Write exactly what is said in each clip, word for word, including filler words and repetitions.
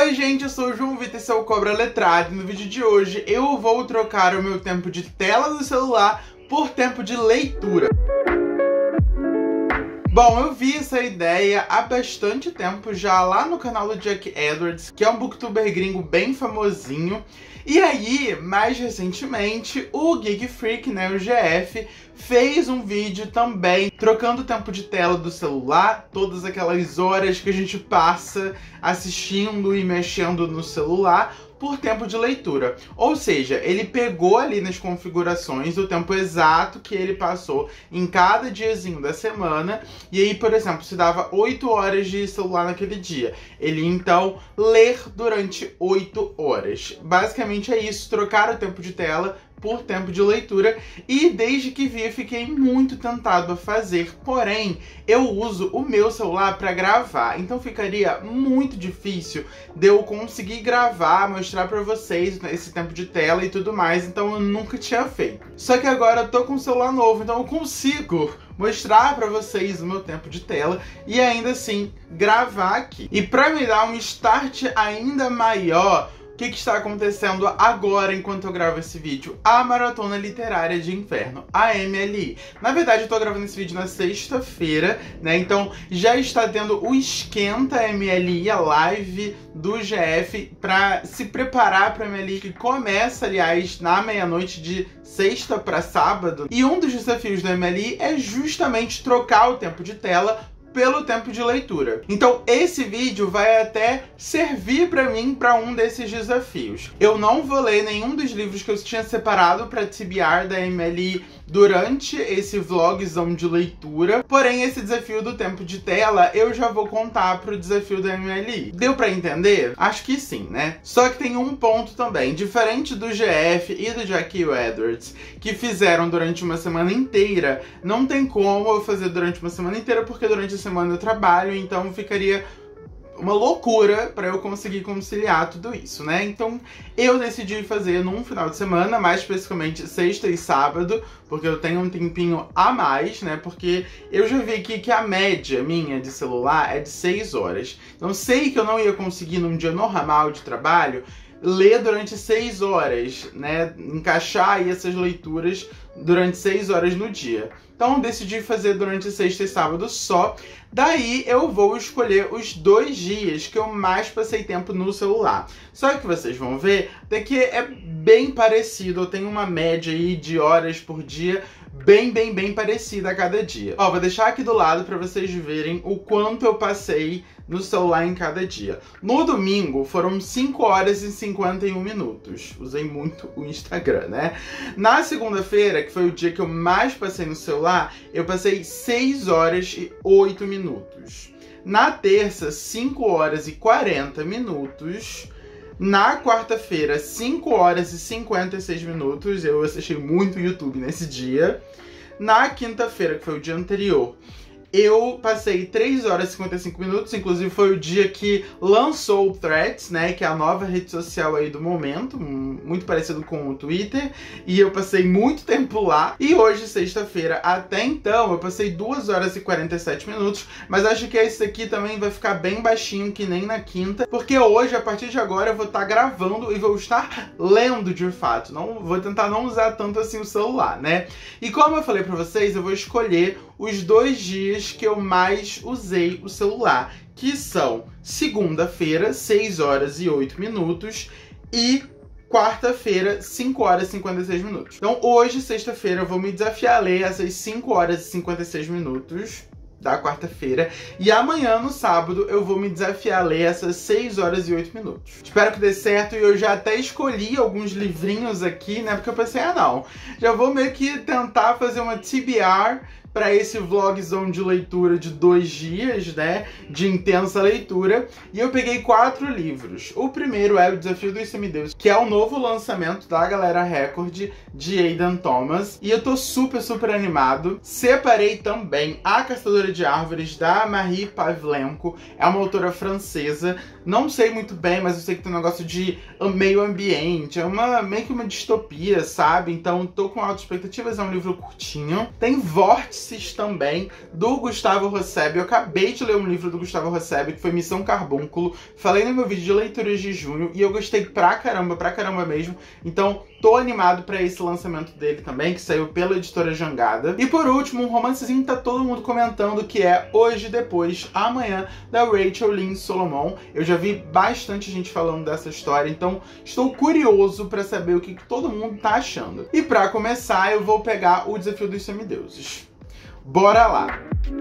Oi gente, eu sou o João Vitor, esse é o Cobra Letrado e no vídeo de hoje eu vou trocar o meu tempo de tela do celular por tempo de leitura. Bom, eu vi essa ideia há bastante tempo já lá no canal do Jack Edwards, que é um booktuber gringo bem famosinho. E aí, mais recentemente, o Geek Freak, né, o G F, fez um vídeo também trocando o tempo de tela do celular, todas aquelas horas que a gente passa assistindo e mexendo no celular, por tempo de leitura. Ou seja, ele pegou ali nas configurações o tempo exato que ele passou em cada diazinho da semana, e aí, por exemplo, se dava oito horas de celular naquele dia, ele ia, então, ler durante oito horas. Basicamente é isso, trocar o tempo de tela por tempo de leitura, e desde que vi fiquei muito tentado a fazer, porém eu uso o meu celular para gravar, então ficaria muito difícil de eu conseguir gravar, mostrar para vocês esse tempo de tela e tudo mais, então eu nunca tinha feito. Só que agora eu tô com um celular novo, então eu consigo mostrar para vocês o meu tempo de tela e ainda assim gravar aqui. E para me dar um start ainda maior, o que, que está acontecendo agora enquanto eu gravo esse vídeo? A Maratona Literária de Inferno, a M L I. Na verdade, eu tô gravando esse vídeo na sexta-feira, né? Então já está tendo o Esquenta M L I, a live do G F, para se preparar para a M L I, que começa, aliás, na meia-noite de sexta para sábado. E um dos desafios da M L I é justamente trocar o tempo de tela pelo tempo de leitura. Então esse vídeo vai até servir para mim para um desses desafios. Eu não vou ler nenhum dos livros que eu tinha separado para T B R da M L I durante esse vlogzão de leitura, porém esse desafio do tempo de tela eu já vou contar pro desafio da M L I. Deu pra entender? Acho que sim, né? Só que tem um ponto também, diferente do G F e do Jack Edwards, que fizeram durante uma semana inteira, não tem como eu fazer durante uma semana inteira, porque durante a semana eu trabalho, então ficaria uma loucura para eu conseguir conciliar tudo isso, né? Então eu decidi fazer num final de semana, mais especificamente sexta e sábado, porque eu tenho um tempinho a mais, né? Porque eu já vi aqui que a média minha de celular é de seis horas. Então sei que eu não ia conseguir num dia normal de trabalho ler durante seis horas, né? Encaixar aí essas leituras durante seis horas no dia. Então decidi fazer durante sexta e sábado só. Daí eu vou escolher os dois dias que eu mais passei tempo no celular. Só que vocês vão ver até que é bem parecido. Eu tenho uma média aí de horas por dia bem, bem, bem parecida a cada dia. Ó, vou deixar aqui do lado para vocês verem o quanto eu passei no celular em cada dia. No domingo foram cinco horas e cinquenta e um minutos. Usei muito o Instagram, né? Na segunda-feira, que foi o dia que eu mais passei no celular, eu passei seis horas e oito minutos. Na terça, cinco horas e quarenta minutos. Na quarta-feira, cinco horas e cinquenta e seis minutos. Eu assisti muito YouTube nesse dia. Na quinta-feira, que foi o dia anterior, eu passei três horas e cinquenta e cinco minutos, inclusive foi o dia que lançou o Threads, né, que é a nova rede social aí do momento, muito parecido com o Twitter, e eu passei muito tempo lá. E hoje, sexta-feira, até então, eu passei duas horas e quarenta e sete minutos, mas acho que esse aqui também vai ficar bem baixinho, que nem na quinta, porque hoje, a partir de agora, eu vou estar gravando e vou estar lendo de fato, não vou tentar não usar tanto assim o celular, né? E como eu falei pra vocês, eu vou escolher os dois dias que eu mais usei o celular, que são segunda-feira, seis horas e oito minutos, e quarta-feira, cinco horas e cinquenta e seis minutos. Então hoje, sexta-feira, eu vou me desafiar a ler essas cinco horas e cinquenta e seis minutos da quarta-feira, e amanhã, no sábado, eu vou me desafiar a ler essas seis horas e oito minutos. Espero que dê certo, e eu já até escolhi alguns livrinhos aqui, né, porque eu pensei, ah não, já vou meio que tentar fazer uma T B R para esse vlogzão de leitura de dois dias, né, de intensa leitura, e eu peguei quatro livros. O primeiro é O Desafio dos Semideuses, que é o novo lançamento da Galera Record, de Aidan Thomas, e eu tô super, super animado. Separei também A Caçadora de Árvores, da Marie Pavlenko, é uma autora francesa, Não sei muito bem, mas eu sei que tem um negócio de meio ambiente. É uma, meio que uma distopia, sabe? Então tô com altas expectativas, é um livro curtinho. Tem Vórtices também, do Gustavo Rosseb. Eu acabei de ler um livro do Gustavo Rosseb, que foi Missão Carbúnculo. Falei no meu vídeo de leituras de junho e eu gostei pra caramba, pra caramba mesmo. Então tô animado pra esse lançamento dele também, que saiu pela editora Jangada. E por último, um romancezinho que tá todo mundo comentando, que é Hoje, Depois, Amanhã, da Rachel Lynn Solomon. Eu já vi bastante gente falando dessa história, então estou curioso pra saber o que, que todo mundo tá achando. E pra começar, eu vou pegar o Desafio dos Semideuses. Bora lá!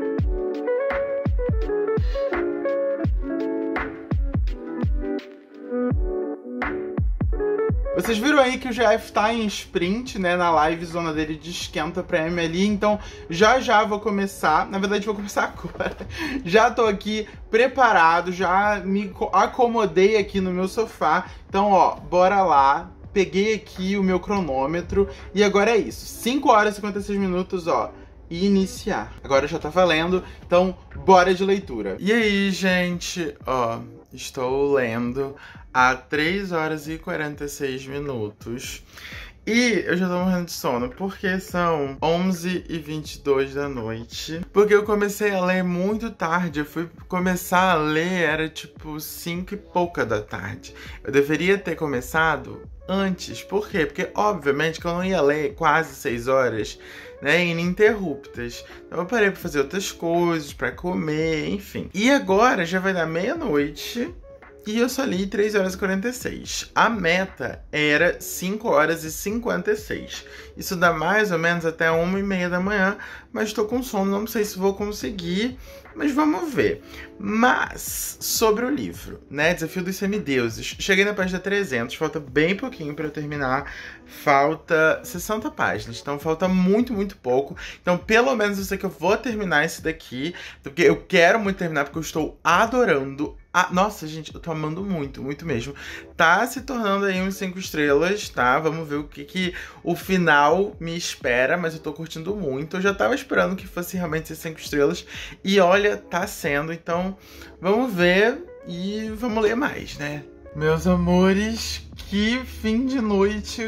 Vocês viram aí que o G F tá em sprint, né, na live zona dele de esquenta pra Emily, então já já vou começar, na verdade vou começar agora. Já tô aqui preparado, já me acomodei aqui no meu sofá, então ó, bora lá. Peguei aqui o meu cronômetro e agora é isso, cinco horas e cinquenta e seis minutos, ó. Iniciar. Agora já tá valendo, então bora de leitura. E aí, gente, ó, estou lendo há três horas e quarenta e seis minutos. E eu já tô morrendo de sono, porque são onze e vinte e dois da noite. Porque eu comecei a ler muito tarde, eu fui começar a ler, era tipo cinco e pouca da tarde. Eu deveria ter começado antes, por quê? Porque obviamente que eu não ia ler quase seis horas, né, ininterruptas. Então eu parei pra fazer outras coisas, pra comer, enfim. E agora já vai dar meia-noite e eu só li três horas e quarenta e seis. A meta era cinco horas e cinquenta e seis. Isso dá mais ou menos até uma e meia da manhã, mas tô com sono, não sei se vou conseguir, mas vamos ver. Mas, sobre o livro, né, Desafio dos Semideuses, cheguei na página trezentos, falta bem pouquinho pra eu terminar, falta sessenta páginas, então falta muito, muito pouco. Então, pelo menos eu sei que eu vou terminar esse daqui, porque eu quero muito terminar, porque eu estou adorando. Ah, nossa, gente, eu tô amando muito, muito mesmo. Tá se tornando aí uns cinco estrelas, tá? Vamos ver o que que o final me espera, mas eu tô curtindo muito. Eu já tava esperando que fosse realmente ser cinco estrelas e olha, tá sendo. Então, vamos ver e vamos ler mais, né? Meus amores, que fim de noite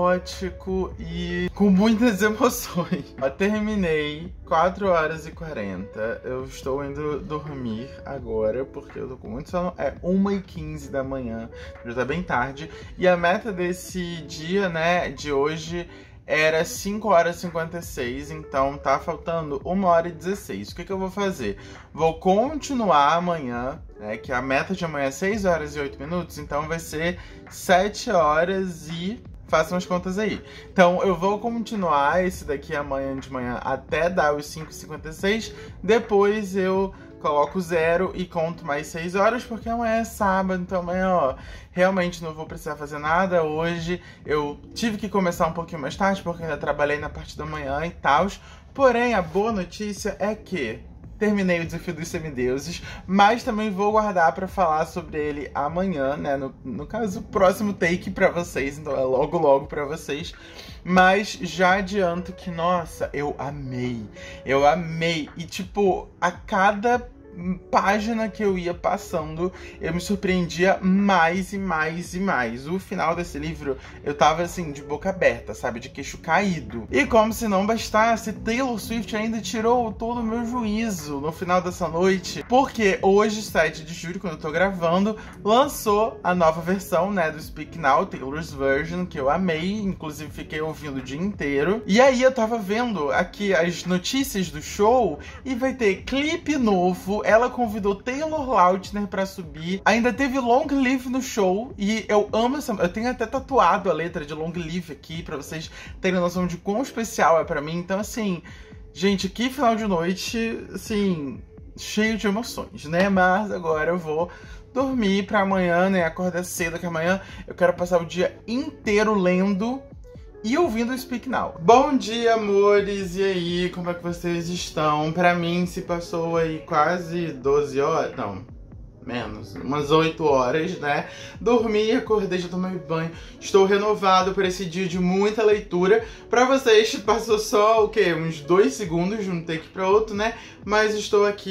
caótico e com muitas emoções. Eu terminei quatro horas e quarenta. Eu estou indo dormir agora porque eu tô com muito sono. É uma e quinze da manhã, já tá bem tarde. E a meta desse dia, né, de hoje era cinco horas e cinquenta e seis, então tá faltando uma hora e dezesseis. O que que eu vou fazer? Vou continuar amanhã, né, que a meta de amanhã é seis horas e oito minutos, então vai ser sete horas e... façam as contas aí. Então eu vou continuar esse daqui amanhã de manhã até dar os cinco e cinquenta e seis, depois eu coloco zero e conto mais seis horas, porque amanhã é sábado, então amanhã, ó, realmente não vou precisar fazer nada. Hoje eu tive que começar um pouquinho mais tarde, porque ainda trabalhei na parte da manhã e tal. Porém, a boa notícia é que terminei o Desafio dos Semideuses, mas também vou guardar pra falar sobre ele amanhã, né? No, no caso, o próximo take pra vocês, então é logo logo pra vocês. Mas já adianto que, nossa, eu amei, eu amei. E tipo, a cada página que eu ia passando, eu me surpreendia mais e mais e mais. O final desse livro, eu tava assim, de boca aberta, sabe? De queixo caído. E como se não bastasse, Taylor Swift ainda tirou todo o meu juízo no final dessa noite, porque hoje, sete de julho, quando eu tô gravando, lançou a nova versão, né, do Speak Now, Taylor's Version, que eu amei, inclusive fiquei ouvindo o dia inteiro. E aí eu tava vendo aqui as notícias do show, e vai ter clipe novo. Ela convidou Taylor Lautner pra subir. Ainda teve Long Live no show. E eu amo essa... Eu tenho até tatuado a letra de Long Live aqui, pra vocês terem noção de quão especial é pra mim. Então, assim... Gente, que final de noite, assim... cheio de emoções, né? Mas agora eu vou dormir pra amanhã, né? Acordar cedo, que amanhã eu quero passar o dia inteiro lendo e ouvindo o Speak Now. Bom dia, amores! E aí, como é que vocês estão? Pra mim, se passou aí quase doze horas... Não, menos. Umas oito horas, né? Dormi, acordei, já tomei banho. Estou renovado por esse dia de muita leitura. Pra vocês, passou só, o quê? Uns dois segundos de um take pra outro, né? Mas estou aqui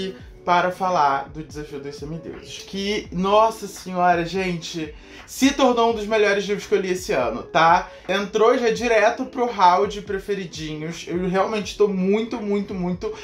para falar do Desafio dos Semideuses. Que, nossa senhora, gente, se tornou um dos melhores livros que eu li esse ano, tá? Entrou já direto pro hall de preferidinhos. Eu realmente tô muito, muito, muito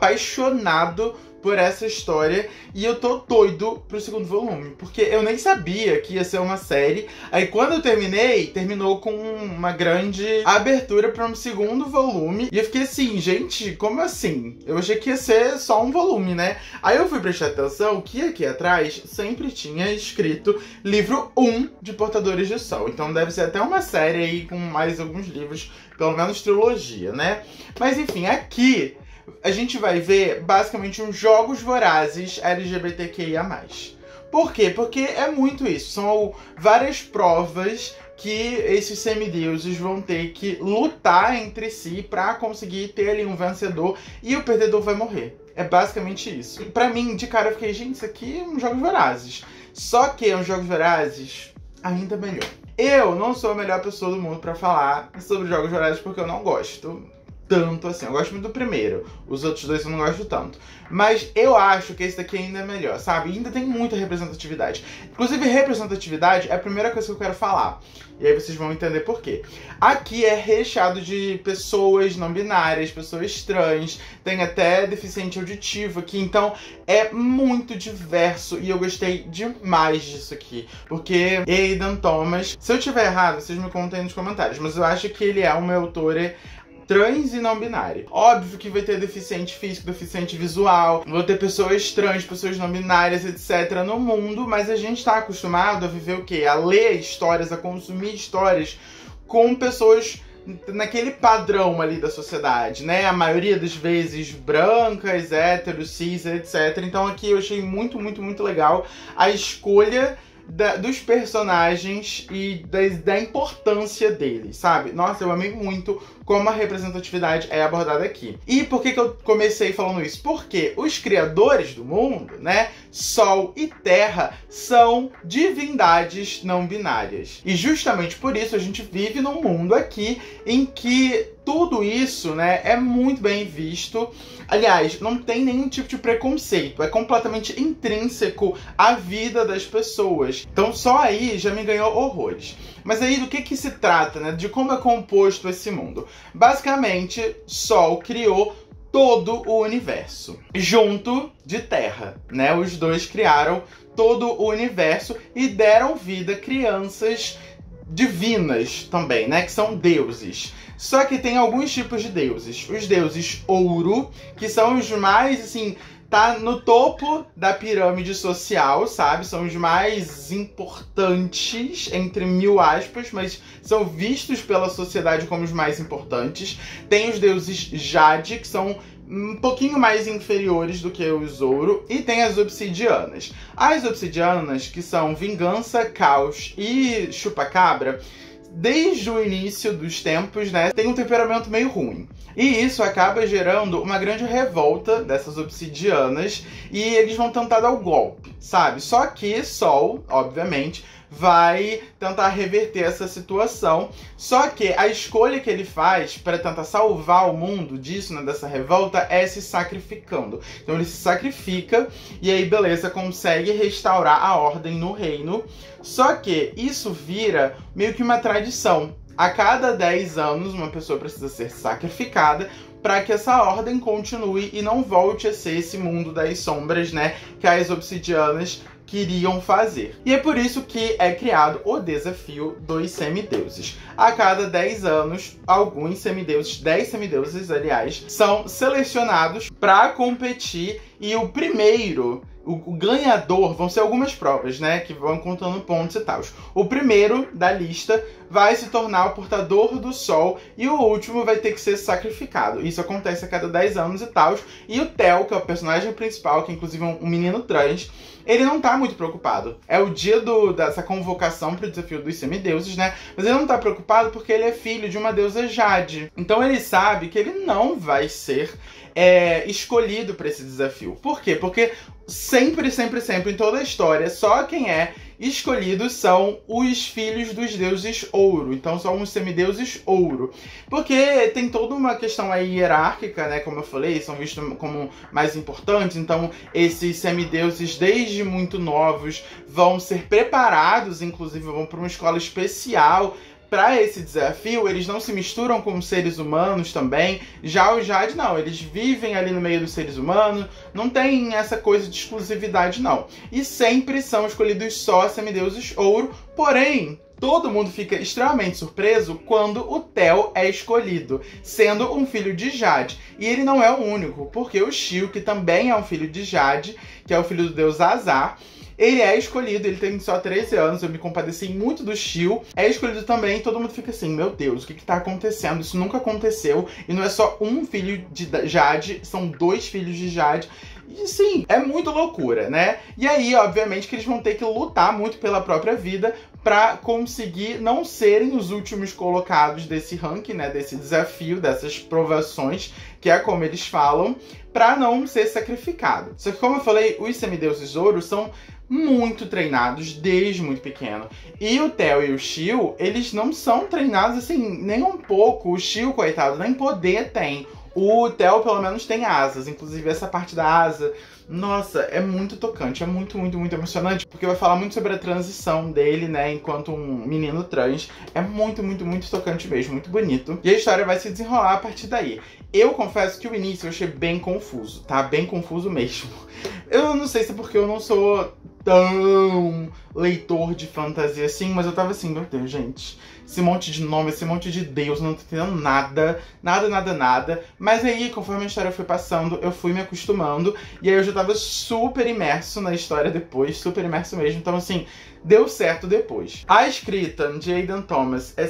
apaixonado por essa história, e eu tô doido pro segundo volume, porque eu nem sabia que ia ser uma série. Aí quando eu terminei, terminou com uma grande abertura para um segundo volume, e eu fiquei assim, gente, como assim? Eu achei que ia ser só um volume, né? Aí eu fui prestar atenção que aqui atrás sempre tinha escrito livro um de Portadores de Sol, então deve ser até uma série aí com mais alguns livros, pelo menos trilogia, né? Mas enfim, aqui a gente vai ver, basicamente, uns jogos vorazes L G B T Q I A mais. Por quê? Porque é muito isso. São várias provas que esses semideuses vão ter que lutar entre si pra conseguir ter ali um vencedor e o perdedor vai morrer. É basicamente isso. E pra mim, de cara, eu fiquei, gente, isso aqui é um jogos vorazes. Só que é um jogos vorazes ainda melhor. Eu não sou a melhor pessoa do mundo pra falar sobre jogos vorazes porque eu não gosto tanto assim. Eu gosto muito do primeiro. Os outros dois eu não gosto tanto. Mas eu acho que esse daqui ainda é melhor, sabe? Ainda tem muita representatividade. Inclusive, representatividade é a primeira coisa que eu quero falar. E aí vocês vão entender por quê. Aqui é recheado de pessoas não binárias, pessoas trans, tem até deficiente auditivo aqui. Então, é muito diverso e eu gostei demais disso aqui. Porque Aidan Thomas, se eu tiver errado, vocês me contem nos comentários, mas eu acho que ele é um autor trans e não binário. Óbvio que vai ter deficiente físico, deficiente visual, vão ter pessoas trans, pessoas não binárias, etcétera no mundo, mas a gente tá acostumado a viver o quê? A ler histórias, a consumir histórias com pessoas naquele padrão ali da sociedade, né? A maioria das vezes brancas, héteros, cis, etcétera. Então aqui eu achei muito, muito, muito legal a escolha Da, dos personagens e da, da importância deles, sabe? Nossa, eu amei muito como a representatividade é abordada aqui. E por que que eu comecei falando isso? Porque os criadores do mundo, né? Sol e Terra são divindades não binárias. E justamente por isso a gente vive num mundo aqui em que tudo isso, né, é muito bem visto. Aliás, não tem nenhum tipo de preconceito. É completamente intrínseco à vida das pessoas. Então só aí já me ganhou horrores. Mas aí do que que se trata, né? De como é composto esse mundo. Basicamente, Sol criou todo o universo, junto de Terra, né? Os dois criaram todo o universo e deram vida a crianças divinas também, né? Que são deuses. Só que tem alguns tipos de deuses. Os deuses ouro, que são os mais, assim, tá no topo da pirâmide social, sabe? São os mais importantes, entre mil aspas, mas são vistos pela sociedade como os mais importantes. Tem os deuses Jade, que são um pouquinho mais inferiores do que os ouro, e tem as obsidianas. As obsidianas, que são vingança, caos e chupacabra, desde o início dos tempos, né, tem um temperamento meio ruim. E isso acaba gerando uma grande revolta dessas obsidianas e eles vão tentar dar o golpe, sabe? Só que Sol, obviamente, vai tentar reverter essa situação. Só que a escolha que ele faz para tentar salvar o mundo disso, né, dessa revolta, é se sacrificando. Então ele se sacrifica e aí, beleza, consegue restaurar a ordem no reino. Só que isso vira meio que uma tradição. A cada dez anos, uma pessoa precisa ser sacrificada para que essa ordem continue e não volte a ser esse mundo das sombras, né, que as obsidianas queriam fazer. E é por isso que é criado o desafio dos semideuses. A cada dez anos, alguns semideuses, dez semideuses, aliás, são selecionados para competir e o primeiro, o ganhador, vão ser algumas provas, né, que vão contando pontos e tal. O primeiro da lista vai se tornar o portador do sol e o último vai ter que ser sacrificado. Isso acontece a cada dez anos e tal. E o Theo, que é o personagem principal, que é inclusive um menino trans, ele não tá muito preocupado. É o dia do, dessa convocação pro desafio dos semideuses, né? Mas ele não tá preocupado porque ele é filho de uma deusa Jade. Então ele sabe que ele não vai ser é, escolhido para esse desafio. Por quê? Porque sempre, sempre, sempre, em toda a história, só quem é escolhidos são os filhos dos deuses ouro. Então são os semideuses ouro. Porque tem toda uma questão aí hierárquica, né? Como eu falei, são vistos como mais importantes. Então esses semideuses, desde muito novos, vão ser preparados, inclusive vão para uma escola especial para esse desafio. Eles não se misturam com os seres humanos também. Já o Jade não, eles vivem ali no meio dos seres humanos, não tem essa coisa de exclusividade não. E sempre são escolhidos só semideuses ouro, porém todo mundo fica extremamente surpreso quando o Theo é escolhido, sendo um filho de Jade. E ele não é o único, porque o Shio, que também é um filho de Jade, que é o filho do deus Azar, ele é escolhido, ele tem só treze anos, eu me compadeci muito do Shio. É escolhido também, todo mundo fica assim, meu Deus, o que que tá acontecendo? Isso nunca aconteceu. E não é só um filho de Jade, são dois filhos de Jade. E sim, é muito loucura, né? E aí, obviamente, que eles vão ter que lutar muito pela própria vida pra conseguir não serem os últimos colocados desse ranking, né? Desse desafio, dessas provações, que é como eles falam, pra não ser sacrificado. Só que, como eu falei, os semideuses ouro são muito treinados desde muito pequeno. E o Theo e o Shio, eles não são treinados assim, nem um pouco. O Shio, coitado, nem poder tem. O Theo, pelo menos, tem asas. Inclusive, essa parte da asa, nossa, é muito tocante. É muito, muito, muito emocionante. Porque vai falar muito sobre a transição dele, né? Enquanto um menino trans. É muito, muito, muito tocante mesmo. Muito bonito. E a história vai se desenrolar a partir daí. Eu confesso que o início eu achei bem confuso, tá? Bem confuso mesmo. Eu não sei se é porque eu não sou tão leitor de fantasia assim, mas eu tava assim, meu Deus, gente, esse monte de nome, esse monte de deus, não tô entendendo nada, nada, nada, nada. Mas aí, conforme a história foi passando, eu fui me acostumando, e aí eu já tava super imerso na história depois, super imerso mesmo, então assim, deu certo depois. A escrita de Aidan Thomas é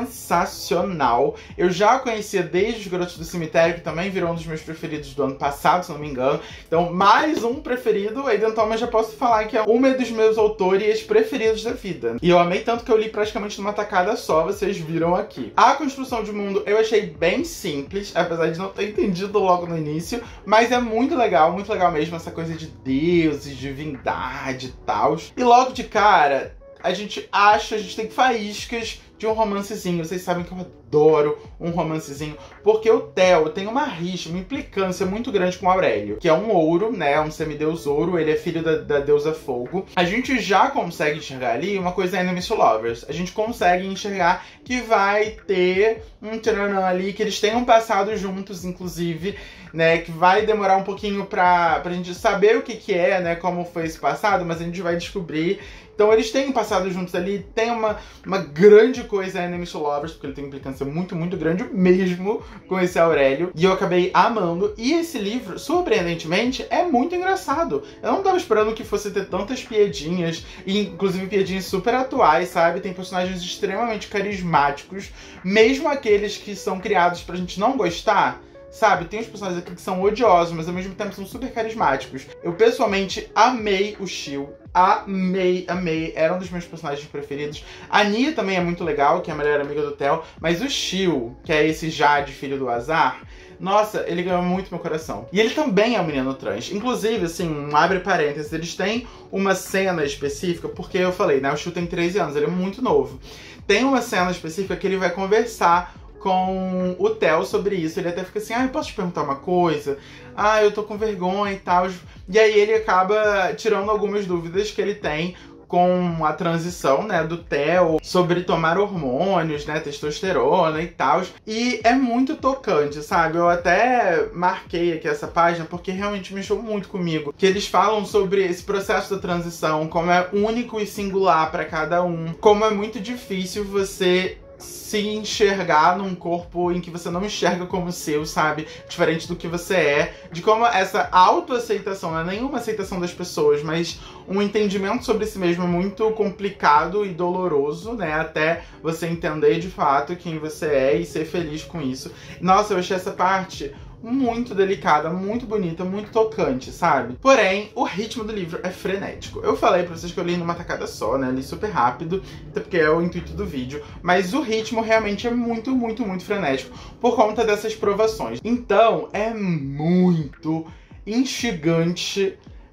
sensacional. Eu já a conhecia desde Os Garotos do Cemitério, que também virou um dos meus preferidos do ano passado, se não me engano. Então, mais um preferido. Aidan Thomas já posso falar que é um dos meus autores preferidos da vida. E eu amei tanto que eu li praticamente numa tacada só, vocês viram aqui. A construção de mundo eu achei bem simples, apesar de não ter entendido logo no início, mas é muito legal, muito legal mesmo, essa coisa de deuses, divindade e tal. E logo de cara, Cara, a gente acha, a gente tem faíscas de um romancezinho. Vocês sabem que eu adoro um romancezinho, porque o Theo tem uma rixa, uma implicância muito grande com o Aurélio, que é um ouro, né, um semideus ouro, ele é filho da, da deusa fogo. A gente já consegue enxergar ali uma coisa enemies to lovers. A gente consegue enxergar que vai ter um tcharanã ali, que eles tenham passado juntos, inclusive, né, que vai demorar um pouquinho pra, pra gente saber o que que é, né, como foi esse passado, mas a gente vai descobrir. Então eles têm passado juntos ali, tem uma, uma grande coisa enemies to lovers, porque ele tem uma implicância muito, muito grande mesmo com esse Aurélio. E eu acabei amando. E esse livro, surpreendentemente, é muito engraçado. Eu não tava esperando que fosse ter tantas piadinhas, e inclusive piadinhas super atuais, sabe? Tem personagens extremamente carismáticos, mesmo aqueles que são criados pra gente não gostar. Sabe, tem uns personagens aqui que são odiosos, mas ao mesmo tempo são super carismáticos. Eu pessoalmente amei o Shio. Amei, amei. Era um dos meus personagens preferidos. A Nia também é muito legal, que é a melhor amiga do Theo. Mas o Shio, que é esse Jade, filho do Azar, nossa, ele ganhou muito meu coração. E ele também é um menino trans. Inclusive, assim, um abre parênteses, eles têm uma cena específica, porque eu falei, né, o Shio tem treze anos, ele é muito novo. Tem uma cena específica que ele vai conversar com o Theo sobre isso. Ele até fica assim, ah, eu posso te perguntar uma coisa? Ah, eu tô com vergonha e tal. E aí ele acaba tirando algumas dúvidas que ele tem com a transição, né, do Theo, sobre tomar hormônios, né, testosterona e tal. E é muito tocante, sabe? Eu até marquei aqui essa página porque realmente mexeu muito comigo. Que eles falam sobre esse processo da transição, como é único e singular para cada um. Como é muito difícil você se enxergar num corpo em que você não enxerga como seu, sabe? Diferente do que você é. De como essa autoaceitação, não é nenhuma aceitação das pessoas, mas um entendimento sobre si mesmo é muito complicado e doloroso, né? Até você entender de fato quem você é e ser feliz com isso. Nossa, eu achei essa parte muito delicada, muito bonita, muito tocante, sabe? Porém, o ritmo do livro é frenético. Eu falei pra vocês que eu li numa tacada só, né? Li super rápido, até porque é o intuito do vídeo. Mas o ritmo realmente é muito, muito, muito frenético por conta dessas provações. Então, é muito instigante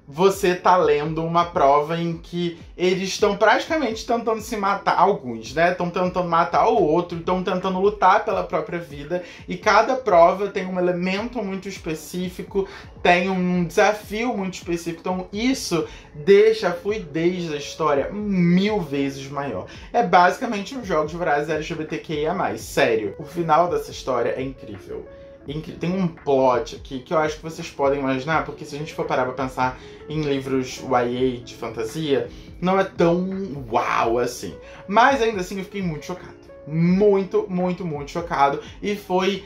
você tá lendo uma prova em que eles estão praticamente tentando se matar, alguns, né? Estão tentando matar o outro, estão tentando lutar pela própria vida, e cada prova tem um elemento muito específico, tem um desafio muito específico, então isso deixa a fluidez da história mil vezes maior. É basicamente um Jogos Vorazes L G B T Q I A mais, sério. O final dessa história é incrível. Tem um plot aqui que eu acho que vocês podem imaginar, porque se a gente for parar pra pensar em livros Y A de fantasia, não é tão uau assim. Mas ainda assim eu fiquei muito chocado. Muito, muito, muito chocado. E foi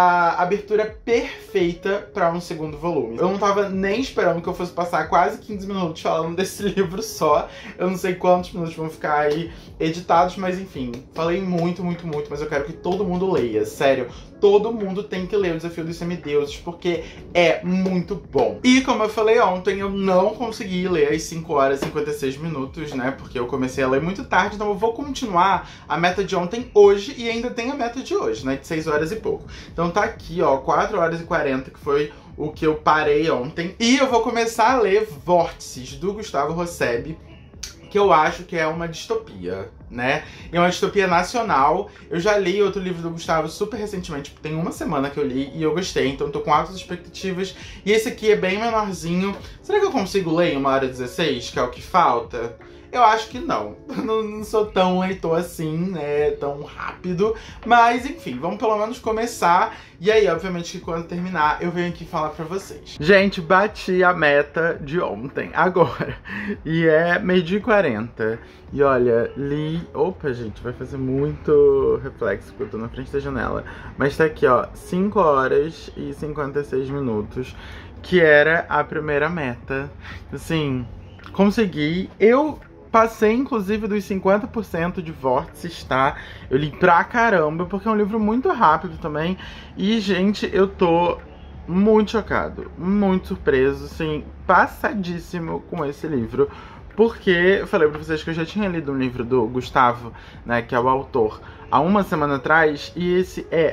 a abertura perfeita para um segundo volume. Eu não tava nem esperando que eu fosse passar quase quinze minutos falando desse livro só. Eu não sei quantos minutos vão ficar aí editados, mas enfim, falei muito, muito, muito, mas eu quero que todo mundo leia, sério. Todo mundo tem que ler o Desafio dos Semideuses, porque é muito bom. E como eu falei ontem, eu não consegui ler as cinco horas e cinquenta e seis minutos, né? Porque eu comecei a ler muito tarde, então eu vou continuar a meta de ontem hoje, e ainda tem a meta de hoje, né? De seis horas e pouco. Então tá aqui, ó, quatro horas e quarenta, que foi o que eu parei ontem. E eu vou começar a ler Vórtices, do Gustavo Rosseb, que eu acho que é uma distopia, né? É uma distopia nacional. Eu já li outro livro do Gustavo super recentemente, tem uma semana que eu li, e eu gostei, então tô com altas expectativas. E esse aqui é bem menorzinho. Será que eu consigo ler em uma hora e dezesseis, que é o que falta? Eu acho que não. não. Não sou tão leitor assim, né? Tão rápido. Mas, enfim, vamos pelo menos começar. E aí, obviamente, que quando terminar, eu venho aqui falar pra vocês. Gente, bati a meta de ontem, agora. E é meio-dia e quarenta. E olha, li... Opa, gente, vai fazer muito reflexo, porque eu tô na frente da janela. Mas tá aqui, ó, cinco horas e cinquenta e seis minutos, que era a primeira meta. Assim, consegui. Eu... Passei, inclusive, dos cinquenta por cento de Vórtices, tá? Eu li pra caramba, porque é um livro muito rápido também. E, gente, eu tô muito chocado, muito surpreso, assim, passadíssimo com esse livro. Porque eu falei pra vocês que eu já tinha lido um livro do Gustavo, né, que é o autor, há uma semana atrás. E esse é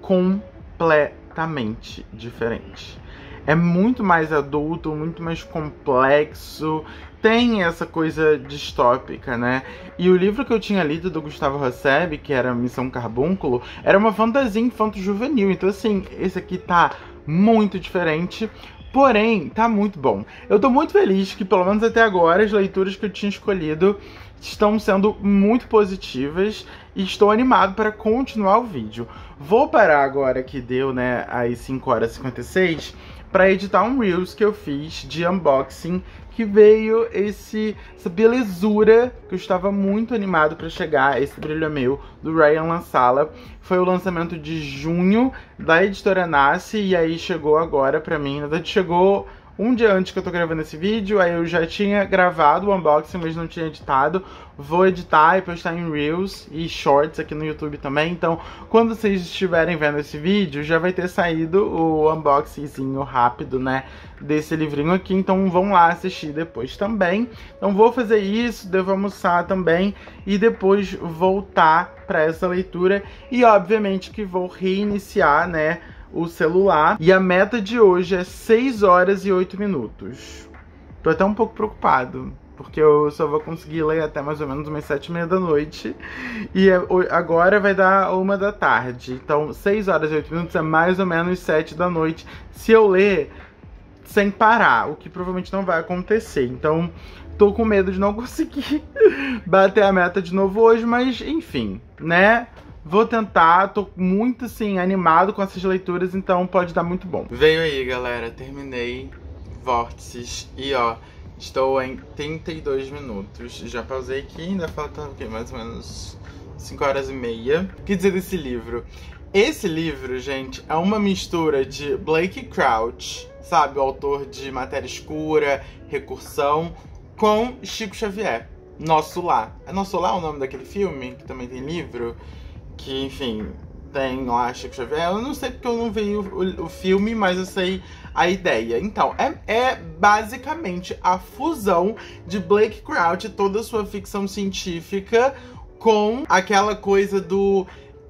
completamente diferente. É muito mais adulto, muito mais complexo, tem essa coisa distópica, né? E o livro que eu tinha lido do Gustavo Rosseb, que era Missão Carbúnculo, era uma fantasia infanto-juvenil. Então, assim, esse aqui tá muito diferente, porém, tá muito bom. Eu tô muito feliz que, pelo menos até agora, as leituras que eu tinha escolhido estão sendo muito positivas, e estou animado para continuar o vídeo. Vou parar agora que deu, né, às cinco horas e cinquenta e seis, para editar um Reels que eu fiz de unboxing, que veio esse, essa belezura que eu estava muito animado para chegar, esse Brilho é Meu, do Ryan Lansala. Foi o lançamento de junho da editora Nasce, e aí chegou agora pra mim. Na verdade, chegou um dia antes que eu tô gravando esse vídeo, aí eu já tinha gravado o unboxing, mas não tinha editado. Vou editar e postar em Reels e Shorts aqui no YouTube também. Então, quando vocês estiverem vendo esse vídeo, já vai ter saído o unboxingzinho rápido, né, desse livrinho aqui. Então, vão lá assistir depois também. Então, vou fazer isso, devo almoçar também e depois voltar pra essa leitura. E, obviamente, que vou reiniciar, né, o celular. E a meta de hoje é seis horas e oito minutos. Tô até um pouco preocupado, porque eu só vou conseguir ler até mais ou menos umas sete e meia da noite. E agora vai dar uma da tarde. Então, seis horas e oito minutos é mais ou menos sete da noite, se eu ler sem parar, o que provavelmente não vai acontecer. Então, tô com medo de não conseguir bater a meta de novo hoje, mas enfim, né? Vou tentar, tô muito, assim, animado com essas leituras, então pode dar muito bom. Veio aí, galera, terminei Vórtices e, ó, estou em trinta e dois minutos. Já pausei aqui, ainda falta, o quê? Mais ou menos cinco horas e meia. O que dizer desse livro? Esse livro, gente, é uma mistura de Blake Crouch, sabe, o autor de Matéria Escura, Recursão, com Chico Xavier, Nosso Lar. É Nosso Lar o nome daquele filme, que também tem livro? Que, enfim, tem lá Chico Xavier. Eu não sei porque eu não vi o, o, o filme, mas eu sei a ideia. Então, é, é basicamente a fusão de Blake Crouch e toda a sua ficção científica com aquela coisa do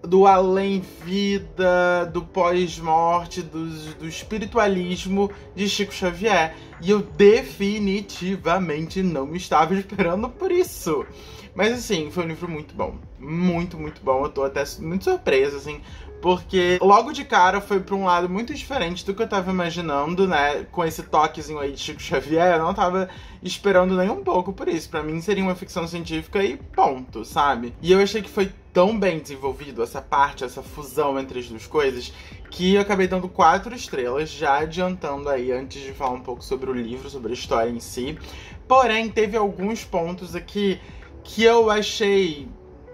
do além-vida, do pós-morte, do, do espiritualismo de Chico Xavier. E eu definitivamente não estava esperando por isso. Mas assim, foi um livro muito bom. Muito, muito bom. Eu tô até muito surpresa, assim. Porque logo de cara foi pra um lado muito diferente do que eu tava imaginando, né? Com esse toquezinho aí de Chico Xavier, eu não tava esperando nem um pouco por isso. Pra mim seria uma ficção científica e ponto, sabe? E eu achei que foi tão bem desenvolvido essa parte, essa fusão entre as duas coisas, que eu acabei dando quatro estrelas, já adiantando aí, antes de falar um pouco sobre o livro, sobre a história em si. Porém, teve alguns pontos aqui que eu achei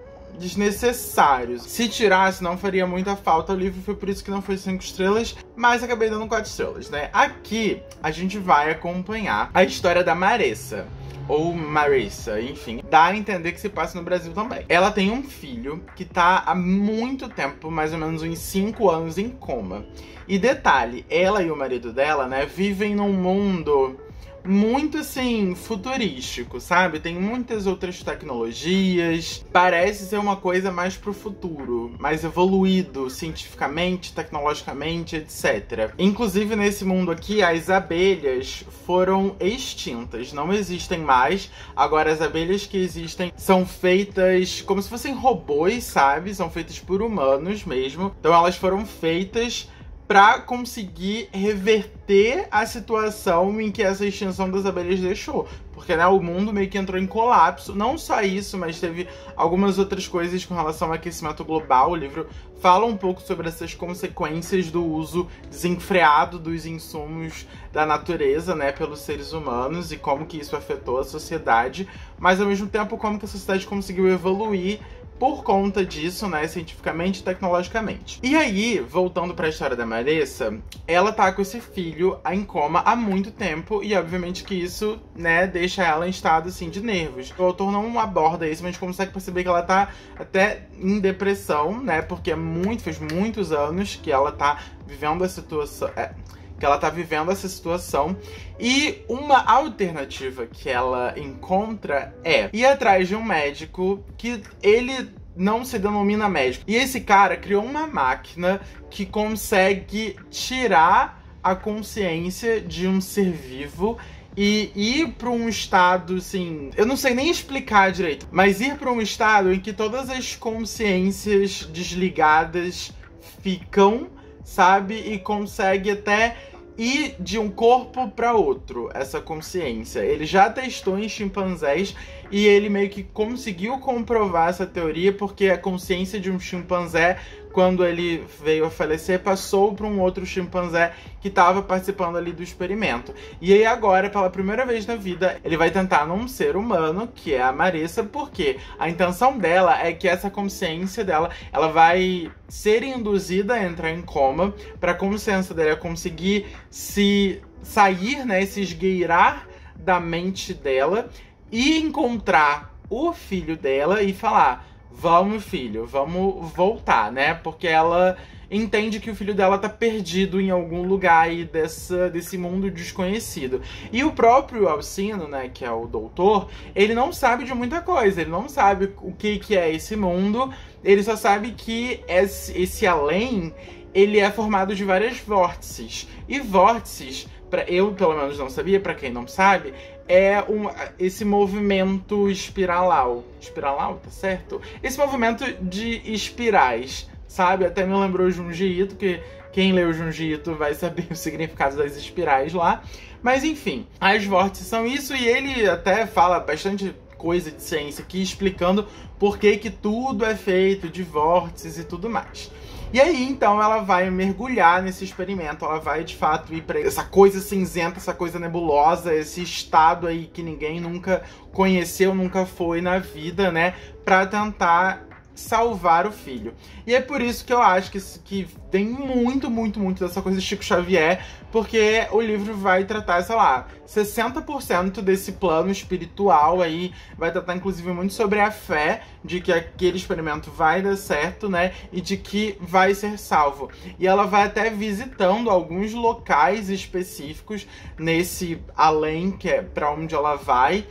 desnecessários. Se tirasse, não faria muita falta ao livro, foi por isso que não foi cinco estrelas, mas acabei dando quatro estrelas, né? Aqui, a gente vai acompanhar a história da Marissa, ou Marissa, enfim, dá a entender que se passa no Brasil também. Ela tem um filho que tá há muito tempo, mais ou menos uns cinco anos, em coma. E detalhe, ela e o marido dela, né, vivem num mundo muito, assim, futurístico, sabe? Tem muitas outras tecnologias. Parece ser uma coisa mais pro futuro, mais evoluído cientificamente, tecnologicamente, etcétera. Inclusive, nesse mundo aqui, as abelhas foram extintas, não existem mais. Agora, as abelhas que existem são feitas como se fossem robôs, sabe? São feitas por humanos mesmo. Então, elas foram feitas pra conseguir reverter a situação em que essa extinção das abelhas deixou. Porque, né, o mundo meio que entrou em colapso. Não só isso, mas teve algumas outras coisas com relação ao aquecimento global. O livro fala um pouco sobre essas consequências do uso desenfreado dos insumos da natureza, né, pelos seres humanos, e como que isso afetou a sociedade. Mas, ao mesmo tempo, como que a sociedade conseguiu evoluir por conta disso, né, cientificamente e tecnologicamente. E aí, voltando pra história da Marissa, ela tá com esse filho em coma há muito tempo, e obviamente que isso, né, deixa ela em estado, assim, de nervos. O autor não aborda isso, mas a gente consegue perceber que ela tá até em depressão, né, porque é muito, faz muitos anos que ela tá vivendo a situação... É, que ela tá vivendo essa situação. E uma alternativa que ela encontra é ir atrás de um médico que ele não se denomina médico. E esse cara criou uma máquina que consegue tirar a consciência de um ser vivo e ir para um estado, assim, eu não sei nem explicar direito, mas ir para um estado em que todas as consciências desligadas ficam, sabe? E consegue até ir de um corpo para outro, essa consciência. Ele já testou em chimpanzés e ele meio que conseguiu comprovar essa teoria, porque a consciência de um chimpanzé, quando ele veio a falecer, passou para um outro chimpanzé que estava participando ali do experimento. E aí agora, pela primeira vez na vida, ele vai tentar num ser humano, que é a Marissa, porque a intenção dela é que essa consciência dela, ela vai ser induzida a entrar em coma, para a consciência dela conseguir se sair, né, se esgueirar da mente dela e encontrar o filho dela e falar: vamos, filho, vamos voltar, né? Porque ela entende que o filho dela tá perdido em algum lugar aí dessa, desse mundo desconhecido. E o próprio Alcino, né, que é o doutor, ele não sabe de muita coisa. Ele não sabe o que, que é esse mundo. Ele só sabe que esse, esse além, ele é formado de várias vórtices. E vórtices, pra, eu pelo menos não sabia, pra quem não sabe, é um, esse movimento espiralal. Espiralal, tá certo? Esse movimento de espirais, sabe? Até me lembrou Junji Ito, que quem leu Junji Ito vai saber o significado das espirais lá. Mas enfim, as vórtices são isso, e ele até fala bastante coisa de ciência aqui, explicando por que que tudo é feito de vórtices e tudo mais. E aí, então, ela vai mergulhar nesse experimento, ela vai, de fato, ir pra essa coisa cinzenta, essa coisa nebulosa, esse estado aí que ninguém nunca conheceu, nunca foi na vida, né, pra tentar salvar o filho. E é por isso que eu acho que, que tem muito, muito, muito dessa coisa de Chico Xavier, porque o livro vai tratar, sei lá, sessenta por cento desse plano espiritual aí, vai tratar inclusive muito sobre a fé de que aquele experimento vai dar certo, né, e de que vai ser salvo. E ela vai até visitando alguns locais específicos nesse além, que é pra onde ela vai,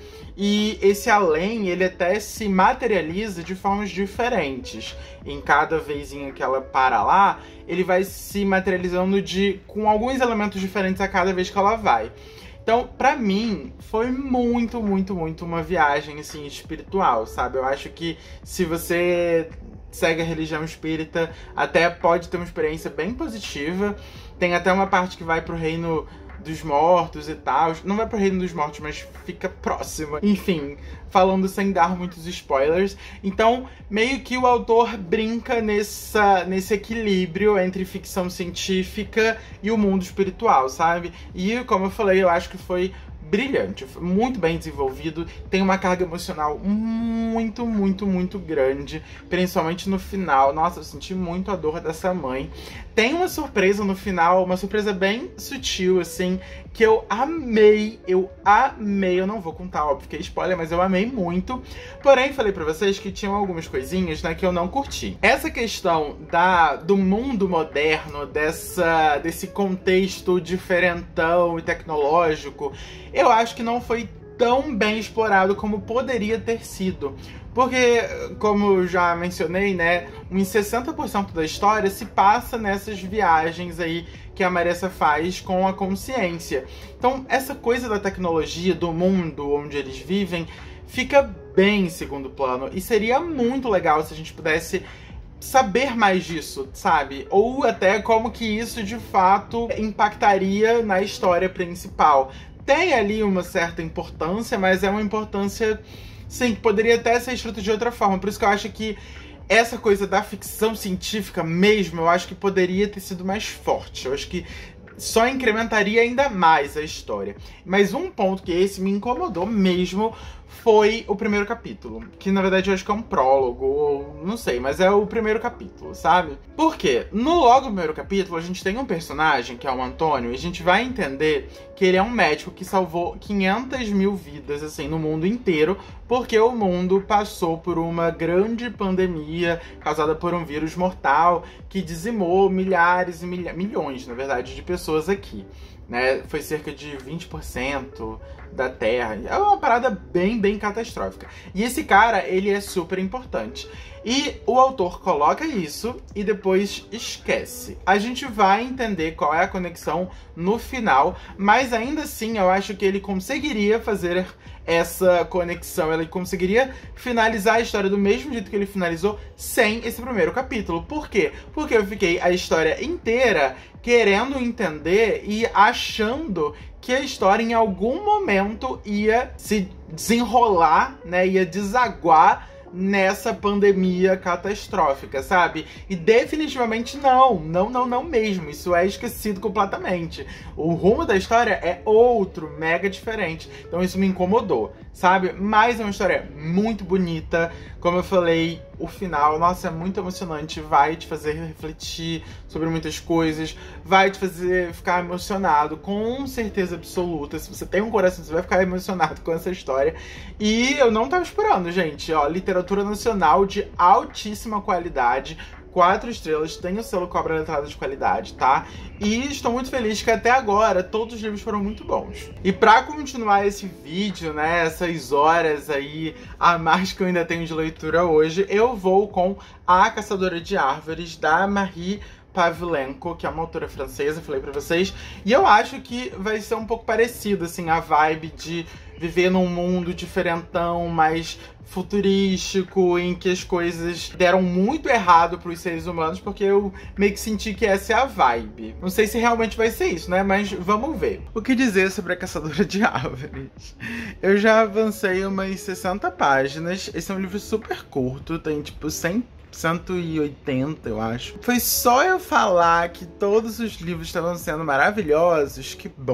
e esse além, ele até se materializa de formas diferentes. Em cada vezinha que ela para lá, ele vai se materializando de, com alguns elementos diferentes a cada vez que ela vai. Então, pra mim, foi muito, muito, muito uma viagem, assim, espiritual, sabe? Eu acho que se você segue a religião espírita, até pode ter uma experiência bem positiva. Tem até uma parte que vai pro reino dos mortos e tal. Não vai pro reino dos mortos, mas fica próxima. Enfim, falando sem dar muitos spoilers. Então, meio que o autor brinca nessa, nesse equilíbrio entre ficção científica e o mundo espiritual, sabe? E, como eu falei, eu acho que foi brilhante, muito bem desenvolvido, tem uma carga emocional muito, muito, muito grande, principalmente no final. Nossa, eu senti muito a dor dessa mãe. Tem uma surpresa no final, uma surpresa bem sutil, assim, que eu amei, eu amei, eu não vou contar, óbvio que é spoiler, mas eu amei muito. Porém, falei pra vocês que tinham algumas coisinhas, né, que eu não curti. Essa questão da, do mundo moderno, dessa, desse contexto diferentão e tecnológico, eu acho que não foi tão bem explorado como poderia ter sido. Porque, como eu já mencionei, né, uns sessenta por cento da história se passa nessas viagens aí que a Marissa faz com a consciência. Então, essa coisa da tecnologia, do mundo onde eles vivem, fica bem em segundo plano. E seria muito legal se a gente pudesse saber mais disso, sabe? Ou até como que isso, de fato, impactaria na história principal. Tem ali uma certa importância, mas é uma importância, sim, que poderia até ser escrita de outra forma. Por isso que eu acho que essa coisa da ficção científica mesmo, eu acho que poderia ter sido mais forte. Eu acho que só incrementaria ainda mais a história. Mas um ponto que esse me incomodou mesmo foi o primeiro capítulo. Que na verdade eu acho que é um prólogo, ou não sei, mas é o primeiro capítulo, sabe? Por quê? No logo do primeiro capítulo a gente tem um personagem, que é o Antônio, e a gente vai entender que ele é um médico que salvou quinhentas mil vidas, assim, no mundo inteiro, porque o mundo passou por uma grande pandemia causada por um vírus mortal que dizimou milhares e milha milhões, na verdade, de pessoas aqui, né? Foi cerca de vinte por cento da Terra. É uma parada bem, bem catastrófica. E esse cara, ele é super importante. E o autor coloca isso e depois esquece. A gente vai entender qual é a conexão no final, mas ainda assim eu acho que ele conseguiria fazer essa conexão, ele conseguiria finalizar a história do mesmo jeito que ele finalizou sem esse primeiro capítulo. Por quê? Porque eu fiquei a história inteira querendo entender e achando que a história em algum momento ia se desenrolar, né, ia desaguar nessa pandemia catastrófica, sabe? E definitivamente não, não, não, não mesmo. Isso é esquecido completamente. O rumo da história é outro, mega diferente. Então isso me incomodou, sabe? Mas é uma história muito bonita. Como eu falei, o final, nossa, é muito emocionante. Vai te fazer refletir sobre muitas coisas. Vai te fazer ficar emocionado, com certeza absoluta. Se você tem um coração, você vai ficar emocionado com essa história. E eu não tava esperando, gente. Ó, literatura nacional de altíssima qualidade. Quatro estrelas, tem o selo Cobra Letrada de qualidade, tá? E estou muito feliz que até agora todos os livros foram muito bons. E pra continuar esse vídeo, né, essas horas aí a mais que eu ainda tenho de leitura hoje, eu vou com A Caçadora de Árvores, da Marie Pavlenko, que é uma autora francesa, falei pra vocês. E eu acho que vai ser um pouco parecido, assim, a vibe de viver num mundo diferentão, mais futurístico, em que as coisas deram muito errado pros seres humanos, porque eu meio que senti que essa é a vibe. Não sei se realmente vai ser isso, né? Mas vamos ver. O que dizer sobre A Caçadora de Árvores? Eu já avancei umas sessenta páginas. Esse é um livro super curto, tem tipo cem cento e oitenta, eu acho. Foi só eu falar que todos os livros estavam sendo maravilhosos, que bom.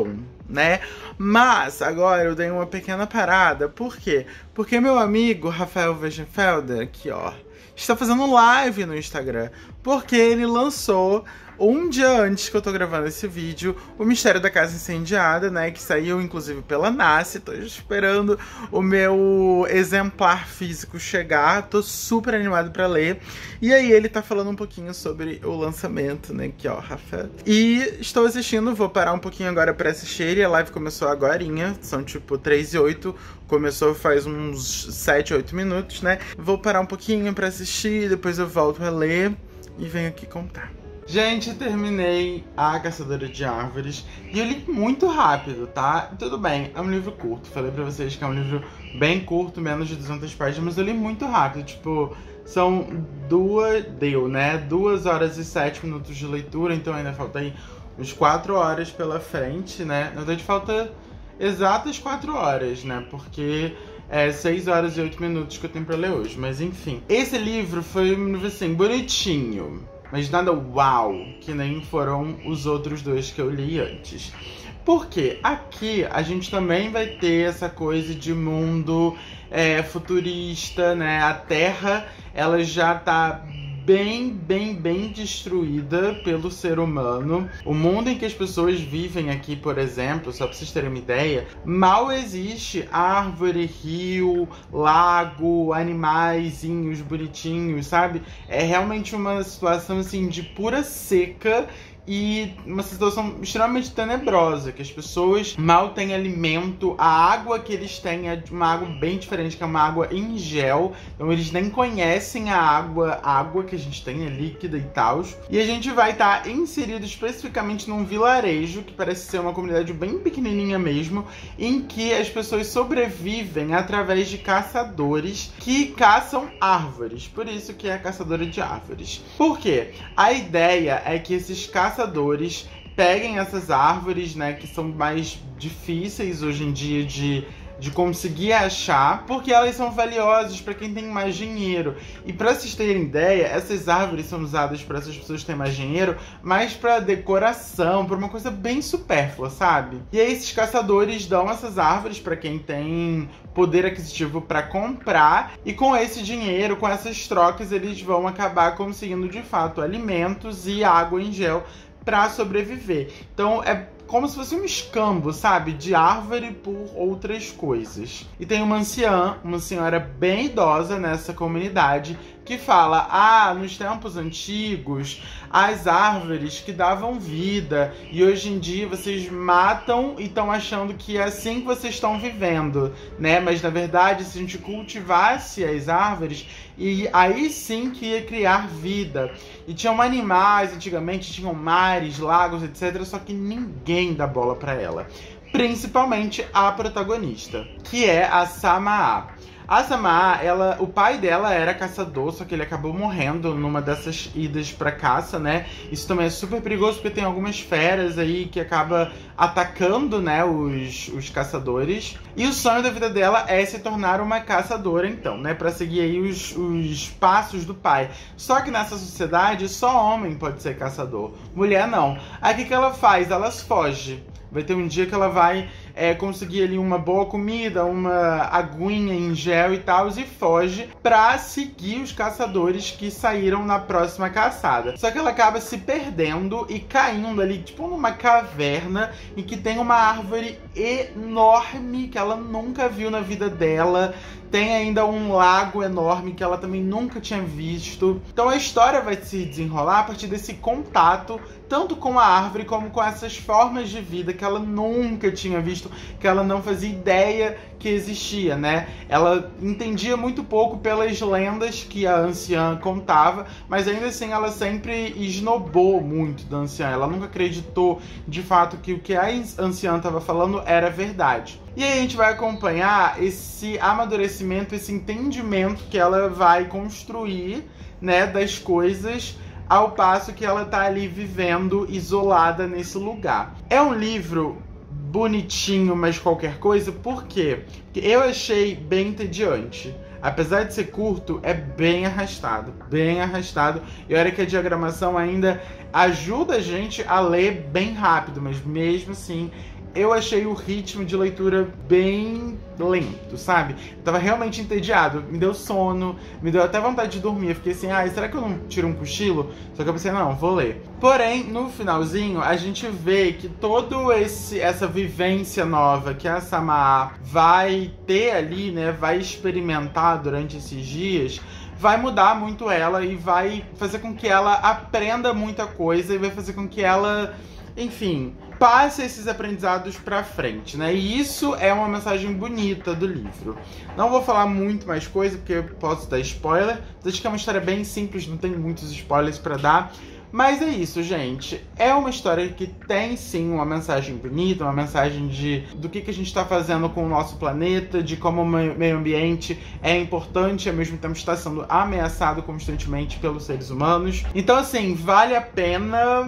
né? Mas agora eu dei uma pequena parada. Por quê? Porque meu amigo Rafael Wegenfelder, aqui ó, está fazendo live no Instagram, porque ele lançou, um dia antes que eu tô gravando esse vídeo, O Mistério da Casa Incendiada, né, que saiu inclusive pela Nasce. Tô esperando o meu exemplar físico chegar, tô super animado pra ler. E aí ele tá falando um pouquinho sobre o lançamento, né, aqui ó, Rafael. E estou assistindo, vou parar um pouquinho agora pra assistir, e a live começou agorinha, são tipo três e oito, começou faz uns sete, oito minutos, né. Vou parar um pouquinho pra assistir, depois eu volto a ler e venho aqui contar. Gente, terminei A Caçadora de Árvores e eu li muito rápido, tá? Tudo bem, é um livro curto. Falei pra vocês que é um livro bem curto, menos de duzentas páginas, mas eu li muito rápido. Tipo, são duas... Deu, né? Duas horas e sete minutos de leitura, então ainda falta aí uns quatro horas pela frente, né? Na verdade, falta exatas quatro horas, né? Porque é seis horas e oito minutos que eu tenho pra ler hoje. Mas enfim, esse livro foi um livro assim, bonitinho, mas nada uau, que nem foram os outros dois que eu li antes. Porque aqui a gente também vai ter essa coisa de mundo é, futurista, né? A Terra, ela já tá bem, bem, bem destruída pelo ser humano. O mundo em que as pessoas vivem aqui, por exemplo, só pra vocês terem uma ideia, mal existe árvore, rio, lago, animaizinhos bonitinhos, sabe? É realmente uma situação, assim, de pura seca e uma situação extremamente tenebrosa, que as pessoas mal têm alimento, a água que eles têm é uma água bem diferente, que é uma água em gel, então eles nem conhecem a água, a água que a gente tem, é líquida e tal. E a gente vai estar tá inserido especificamente num vilarejo, que parece ser uma comunidade bem pequenininha mesmo, em que as pessoas sobrevivem através de caçadores que caçam árvores, por isso que é a caçadora de árvores. Por quê? A ideia é que esses caçadores caçadores peguem essas árvores, né, que são mais difíceis hoje em dia de, de conseguir achar, porque elas são valiosas para quem tem mais dinheiro. E para vocês terem ideia, essas árvores são usadas para essas pessoas que têm mais dinheiro, mais para decoração, para uma coisa bem supérflua, sabe? E aí esses caçadores dão essas árvores para quem tem poder aquisitivo para comprar, e com esse dinheiro, com essas trocas, eles vão acabar conseguindo de fato alimentos e água em gel para sobreviver. Então é como se fosse um escambo, sabe? De árvore por outras coisas. E tem uma anciã, uma senhora bem idosa nessa comunidade, que fala: ah, nos tempos antigos, as árvores que davam vida, e hoje em dia vocês matam e estão achando que é assim que vocês estão vivendo, né? Mas na verdade, se a gente cultivasse as árvores, e aí sim que ia criar vida. E tinham animais, antigamente tinham mares, lagos, etcétera, só que ninguém dá bola pra ela. Principalmente a protagonista, que é a Samaá. A Samaá, ela, o pai dela era caçador, só que ele acabou morrendo numa dessas idas pra caça, né? Isso também é super perigoso, porque tem algumas feras aí que acaba atacando, né, os, os caçadores. E o sonho da vida dela é se tornar uma caçadora, então, né? Pra seguir aí os, os passos do pai. Só que nessa sociedade, só homem pode ser caçador, mulher não. Aí o que, que ela faz? Ela foge. Vai ter um dia que ela vai é, conseguir ali uma boa comida, uma aguinha em gel e tal, e foge pra seguir os caçadores que saíram na próxima caçada. Só que ela acaba se perdendo e caindo ali, tipo numa caverna, em que tem uma árvore enorme que ela nunca viu na vida dela. Tem ainda um lago enorme que ela também nunca tinha visto. Então a história vai se desenrolar a partir desse contato, tanto com a árvore como com essas formas de vida que ela nunca tinha visto, que ela não fazia ideia que existia, né? Ela entendia muito pouco pelas lendas que a anciã contava, mas ainda assim ela sempre esnobou muito da anciã. Ela nunca acreditou de fato que o que a anciã estava falando era verdade. E aí a gente vai acompanhar esse amadurecimento, esse entendimento que ela vai construir, né, das coisas, ao passo que ela tá ali vivendo isolada nesse lugar. É um livro bonitinho, mas qualquer coisa, por quê? Porque eu achei bem entediante. Apesar de ser curto, é bem arrastado, bem arrastado. E olha que a diagramação ainda ajuda a gente a ler bem rápido, mas mesmo assim eu achei o ritmo de leitura bem lento, sabe? Eu tava realmente entediado, me deu sono, me deu até vontade de dormir. Eu fiquei assim, ai, será que eu não tiro um cochilo? Só que eu pensei, não, vou ler. Porém, no finalzinho, a gente vê que todo esse essa vivência nova que a Samaar vai ter ali, né, vai experimentar durante esses dias, vai mudar muito ela e vai fazer com que ela aprenda muita coisa e vai fazer com que ela, enfim, passe esses aprendizados pra frente, né? E isso é uma mensagem bonita do livro. Não vou falar muito mais coisa, porque eu posso dar spoiler. Acho que é uma história bem simples, não tem muitos spoilers pra dar. Mas é isso, gente. É uma história que tem, sim, uma mensagem bonita, uma mensagem de do que, que a gente está fazendo com o nosso planeta, de como o meio ambiente é importante e, ao mesmo tempo, está sendo ameaçado constantemente pelos seres humanos. Então, assim, vale a pena,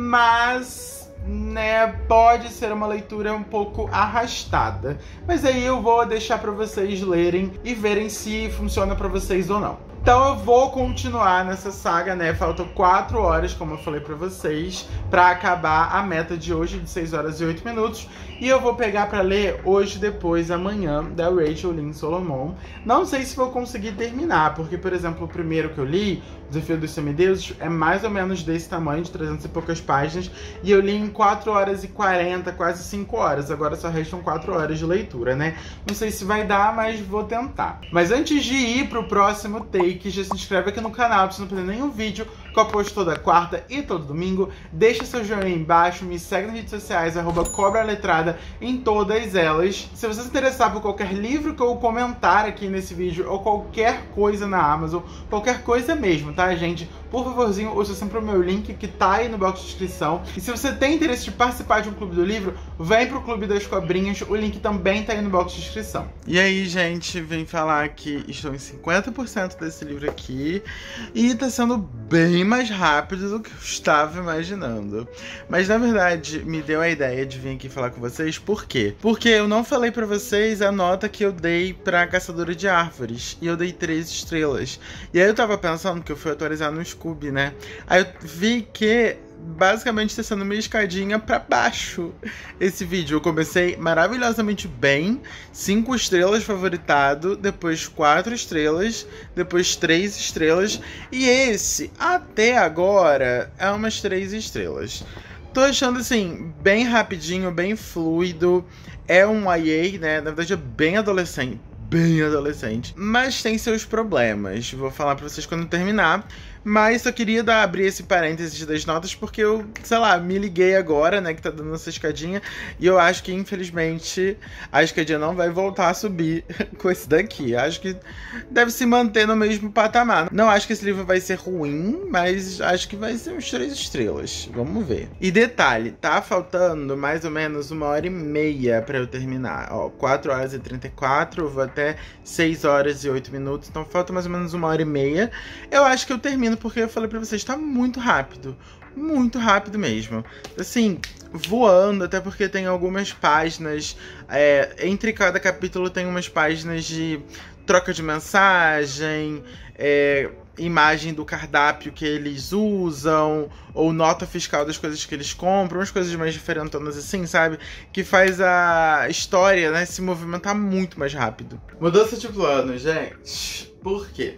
mas, né, pode ser uma leitura um pouco arrastada. Mas aí eu vou deixar para vocês lerem e verem se funciona para vocês ou não. Então eu vou continuar nessa saga, né? Faltam quatro horas, como eu falei pra vocês, pra acabar a meta de hoje, de seis horas e oito minutos. E eu vou pegar pra ler hoje, depois, amanhã, da Rachel Lynn Solomon. Não sei se vou conseguir terminar, porque, por exemplo, o primeiro que eu li, O Desafio dos Semideuses, é mais ou menos desse tamanho, de trezentas e poucas páginas. E eu li em quatro horas e quarenta, quase cinco horas. Agora só restam quatro horas de leitura, né? Não sei se vai dar, mas vou tentar. Mas antes de ir pro próximo take, que já se inscreve aqui no canal pra você não perder nenhum vídeo que eu posto toda quarta e todo domingo. Deixa seu joinha aí embaixo, me segue nas redes sociais, arroba Cobra Letrada em todas elas. Se você se interessar por qualquer livro que eu comentar aqui nesse vídeo, ou qualquer coisa na Amazon, qualquer coisa mesmo, tá, gente? Por favorzinho, usa sempre o meu link que tá aí no box de descrição. E se você tem interesse de participar de um clube do livro, vem pro Clube das Cobrinhas, o link também tá aí no box de descrição. E aí, gente, vem falar que estou em cinquenta por cento desse livro aqui e tá sendo bem mais rápido do que eu estava imaginando. Mas na verdade me deu a ideia de vir aqui falar com vocês. Por quê? Porque eu não falei pra vocês a nota que eu dei pra Caçadora de Árvores, e eu dei três estrelas. E aí eu tava pensando que eu fui atualizar no Scooby, né? Aí eu vi que basicamente tá sendo meio escadinha pra baixo esse vídeo. Eu comecei maravilhosamente bem, cinco estrelas favoritado, depois quatro estrelas, depois três estrelas, e esse, até agora, é umas três estrelas. Tô achando, assim, bem rapidinho, bem fluido. É um Y A, né? Na verdade é bem adolescente, bem adolescente, mas tem seus problemas. Vou falar pra vocês quando terminar. Mas só queria dar, abrir esse parênteses das notas porque eu, sei lá, me liguei agora, né, que tá dando essa escadinha. E eu acho que, infelizmente, a escadinha não vai voltar a subir com esse daqui. Acho que deve se manter no mesmo patamar. Não acho que esse livro vai ser ruim, mas acho que vai ser uns três estrelas. Vamos ver. E detalhe, tá faltando mais ou menos uma hora e meia pra eu terminar. Ó, quatro horas e trinta e quatro, eu vou até seis horas e oito minutos. Então falta mais ou menos uma hora e meia. Eu acho que eu termino porque eu falei pra vocês, tá muito rápido. Muito rápido mesmo. Assim, voando, até porque tem algumas páginas. É, entre cada capítulo tem umas páginas de troca de mensagem, é, imagem do cardápio que eles usam, ou nota fiscal das coisas que eles compram, umas coisas mais diferentonas assim, sabe? Que faz a história, né, se movimentar muito mais rápido. Mudança de plano, gente. Por quê?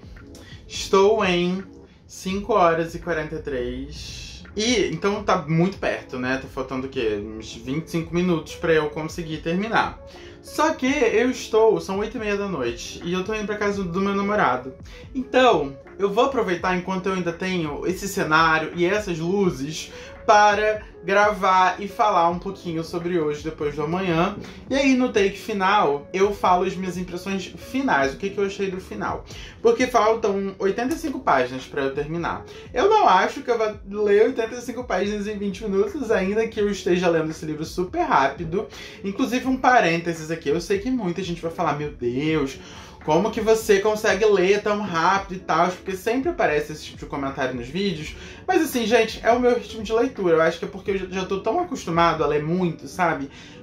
Estou em cinco horas e quarenta e três. E, então tá muito perto, né? Tá faltando o quê? Uns vinte e cinco minutos pra eu conseguir terminar. Só que eu estou... São oito e meia da noite. E eu tô indo pra casa do meu namorado. Então, eu vou aproveitar enquanto eu ainda tenho esse cenário e essas luzes para gravar e falar um pouquinho sobre hoje, depois do amanhã. E aí no take final eu falo as minhas impressões finais, o que, que eu achei do final. Porque faltam oitenta e cinco páginas para eu terminar. Eu não acho que eu vou ler oitenta e cinco páginas em vinte minutos, ainda que eu esteja lendo esse livro super rápido. Inclusive um parênteses aqui, eu sei que muita gente vai falar, meu Deus, como que você consegue ler tão rápido e tal? Porque sempre aparece esse tipo de comentário nos vídeos. Mas assim, gente, é o meu ritmo de leitura. Eu acho que é porque eu já tô tão acostumado a ler muito, sabe?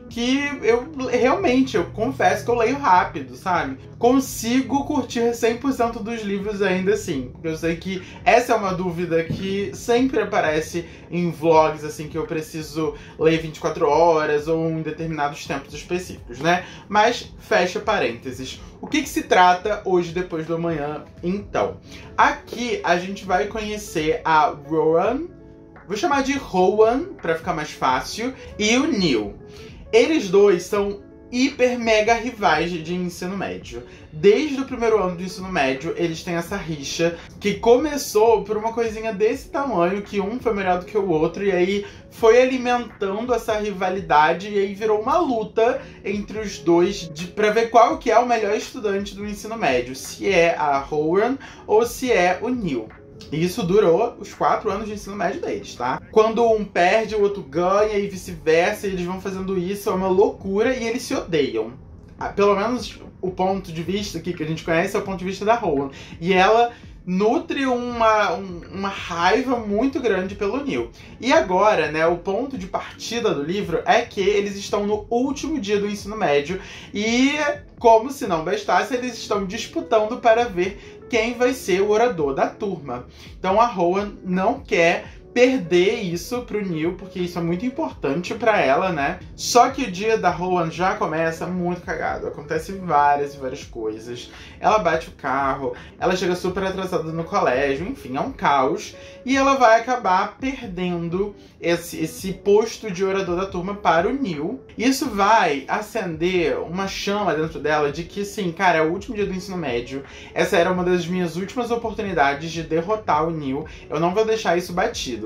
que eu realmente, eu confesso que eu leio rápido, sabe? Consigo curtir cem por cento dos livros ainda assim. Porque eu sei que essa é uma dúvida que sempre aparece em vlogs, assim, que eu preciso ler vinte e quatro horas ou em determinados tempos específicos, né? Mas, fecha parênteses. O que que se trata hoje, depois do amanhã, então? Aqui a gente vai conhecer a Rowan, vou chamar de Rowan, pra ficar mais fácil, e o Neil. Eles dois são hiper mega rivais de ensino médio. Desde o primeiro ano do ensino médio, eles têm essa rixa que começou por uma coisinha desse tamanho, que um foi melhor do que o outro, e aí foi alimentando essa rivalidade, e aí virou uma luta entre os dois de, pra ver qual que é o melhor estudante do ensino médio, se é a Rowan ou se é o Neil. E isso durou os quatro anos de ensino médio deles, tá? Quando um perde, o outro ganha e vice-versa, e eles vão fazendo isso, é uma loucura, e eles se odeiam. Pelo menos o ponto de vista aqui que a gente conhece é o ponto de vista da Rowan. E ela nutre uma, um, uma raiva muito grande pelo Neil. E agora, né, o ponto de partida do livro é que eles estão no último dia do ensino médio e, como se não bastasse, eles estão disputando para ver quem vai ser o orador da turma. Então a Rowan não quer perder isso pro Neil, porque isso é muito importante pra ela, né? Só que o dia da Rowan já começa muito cagado. Acontece várias e várias coisas. Ela bate o carro, ela chega super atrasada no colégio, enfim, é um caos. E ela vai acabar perdendo esse, esse posto de orador da turma para o Neil. Isso vai acender uma chama dentro dela de que, sim, cara, é o último dia do ensino médio. Essa era uma das minhas últimas oportunidades de derrotar o Neil. Eu não vou deixar isso batido.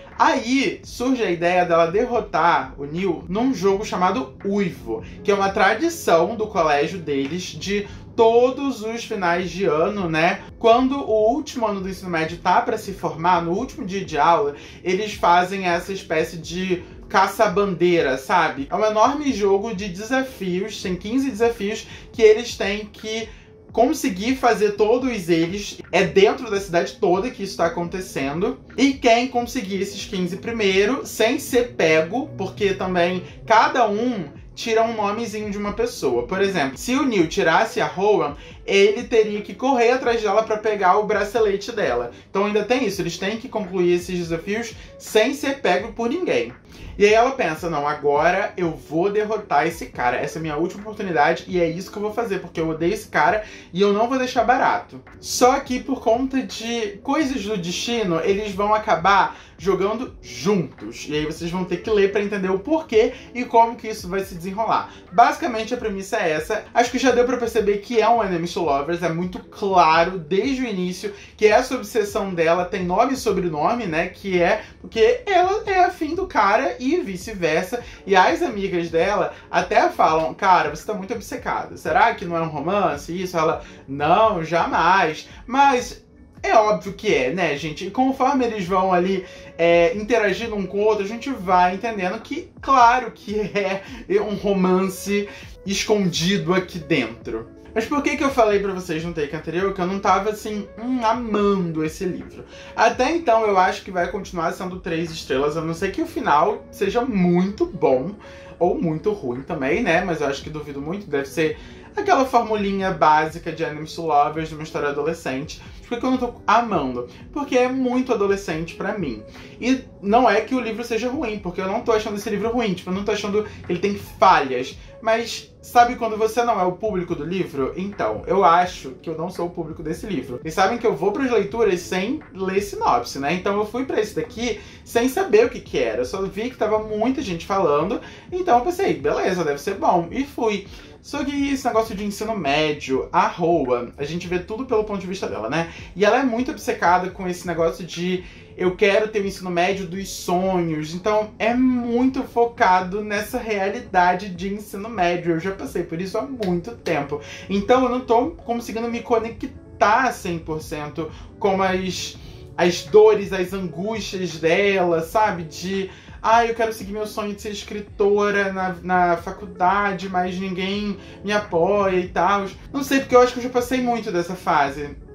Aí surge a ideia dela derrotar o Neil num jogo chamado Uivo, que é uma tradição do colégio deles de todos os finais de ano, né? Quando o último ano do ensino médio tá para se formar, no último dia de aula, eles fazem essa espécie de caça-bandeira, sabe? É um enorme jogo de desafios, tem quinze desafios que eles têm que conseguir fazer todos eles. É dentro da cidade toda que isso está acontecendo. E quem conseguir esses quinze primeiro, sem ser pego, porque também cada um tira um nomezinho de uma pessoa. Por exemplo, se o Neil tirasse a Rowan, ele teria que correr atrás dela para pegar o bracelete dela. Então ainda tem isso, eles têm que concluir esses desafios sem ser pego por ninguém. E aí ela pensa, não, agora eu vou derrotar esse cara, essa é a minha última oportunidade e é isso que eu vou fazer, porque eu odeio esse cara e eu não vou deixar barato. Só que por conta de coisas do destino, eles vão acabar jogando juntos. E aí vocês vão ter que ler para entender o porquê e como que isso vai se desenrolar. Basicamente a premissa é essa. Acho que já deu para perceber que é um Enemies to Lovers, é muito claro desde o início que essa obsessão dela tem nome e sobrenome, né? Que é porque ela é afim do cara e vice-versa. E as amigas dela até falam, cara, você tá muito obcecada. Será que não é um romance? Isso? Ela, não, jamais. Mas é óbvio que é, né, gente? E conforme eles vão ali é, interagindo um com o outro, a gente vai entendendo que, claro que é um romance escondido aqui dentro. Mas por que que eu falei pra vocês no take anterior que eu não tava, assim, hum, amando esse livro? Até então eu acho que vai continuar sendo três estrelas, a não ser que o final seja muito bom ou muito ruim também, né? Mas eu acho que duvido muito, deve ser aquela formulinha básica de Enemies to Lovers de uma história adolescente. Por que eu não tô amando? Porque é muito adolescente pra mim. E não é que o livro seja ruim, porque eu não tô achando esse livro ruim. Tipo, eu não tô achando que ele tem falhas. Mas sabe quando você não é o público do livro? Então, eu acho que eu não sou o público desse livro. E sabem que eu vou pras leituras sem ler sinopse, né? Então eu fui pra esse daqui sem saber o que que era. Eu só vi que tava muita gente falando. Então eu pensei, beleza, deve ser bom. E fui. Só que esse negócio de ensino médio, a Rowan, a gente vê tudo pelo ponto de vista dela, né? E ela é muito obcecada com esse negócio de eu quero ter o ensino médio dos sonhos. Então é muito focado nessa realidade de ensino médio. Eu já passei por isso há muito tempo. Então eu não tô conseguindo me conectar cem por cento com as, as dores, as angústias dela, sabe? De ah, eu quero seguir meu sonho de ser escritora na, na faculdade, mas ninguém me apoia e tal. Não sei, porque eu acho que eu já passei muito dessa fase.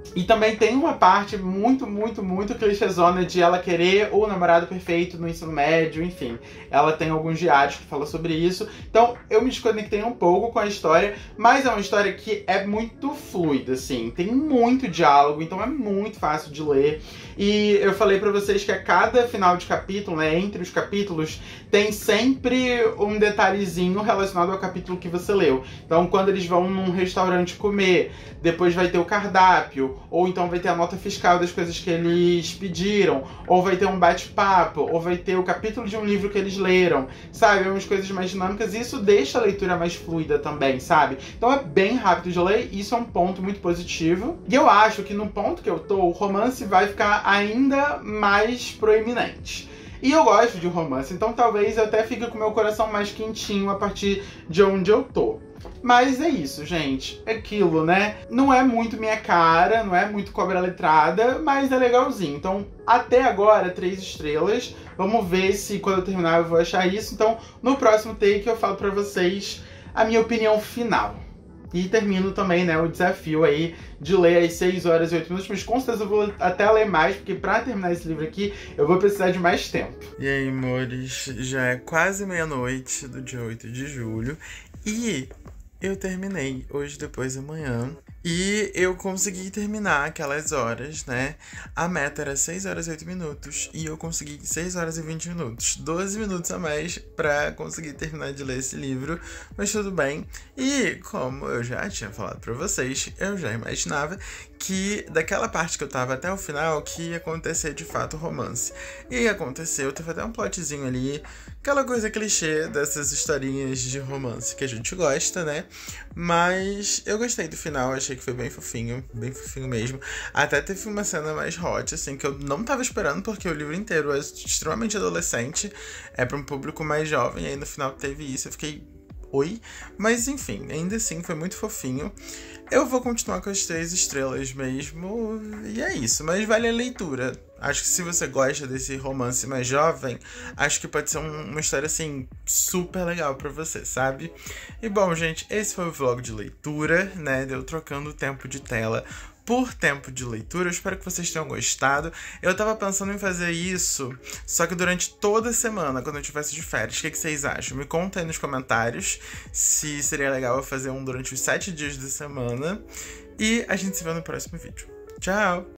E também tem uma parte muito, muito, muito clichêzona de ela querer o namorado perfeito no ensino médio, enfim. Ela tem alguns diários que falam sobre isso. Então eu me desconectei um pouco com a história, mas é uma história que é muito fluida, assim. Tem muito diálogo, então é muito fácil de ler. E eu falei pra vocês que a cada final de capítulo, né, entre os capítulos, tem sempre um detalhezinho relacionado ao capítulo que você leu. Então quando eles vão num restaurante comer, depois vai ter o cardápio, ou então vai ter a nota fiscal das coisas que eles pediram, ou vai ter um bate-papo, ou vai ter o capítulo de um livro que eles leram, sabe? Umas coisas mais dinâmicas, e isso deixa a leitura mais fluida também, sabe? Então é bem rápido de ler, isso é um ponto muito positivo. E eu acho que no ponto que eu tô, o romance vai ficar ainda mais proeminente. E eu gosto de romance, então talvez eu até fique com o meu coração mais quentinho a partir de onde eu tô. Mas é isso, gente. É aquilo, né? Não é muito minha cara, não é muito cobra letrada, mas é legalzinho. Então, até agora, três estrelas. Vamos ver se quando eu terminar eu vou achar isso. Então, no próximo take eu falo pra vocês a minha opinião final. E termino também, né, o desafio aí de ler as seis horas e oito minutos, mas com certeza eu vou até ler mais, porque pra terminar esse livro aqui, eu vou precisar de mais tempo. E aí, amores, já é quase meia-noite do dia oito de julho, e eu terminei hoje, depois da manhã. E eu consegui terminar aquelas horas, né? A meta era seis horas e oito minutos. E eu consegui seis horas e vinte minutos. doze minutos a mais pra conseguir terminar de ler esse livro. Mas tudo bem. E como eu já tinha falado pra vocês, eu já imaginava que daquela parte que eu tava até o final, que ia acontecer de fato o romance. E aconteceu, teve até um plotzinho ali. Aquela coisa clichê dessas historinhas de romance que a gente gosta, né? Mas eu gostei do final, achei que foi bem fofinho, bem fofinho mesmo. Até teve uma cena mais hot, assim, que eu não tava esperando, porque o livro inteiro é extremamente adolescente, é pra um público mais jovem, e aí no final teve isso, eu fiquei... Oi? Mas enfim, ainda assim foi muito fofinho. Eu vou continuar com as três estrelas mesmo, e é isso, mas vale a leitura. Acho que se você gosta desse romance mais jovem, acho que pode ser um, uma história, assim, super legal pra você, sabe? E bom, gente, esse foi o vlog de leitura, né? Deu trocando o tempo de tela por tempo de leitura. Eu espero que vocês tenham gostado. Eu tava pensando em fazer isso, só que durante toda a semana, quando eu tivesse de férias. O que, que vocês acham? Me conta aí nos comentários se seria legal eu fazer um durante os sete dias da semana. E a gente se vê no próximo vídeo. Tchau!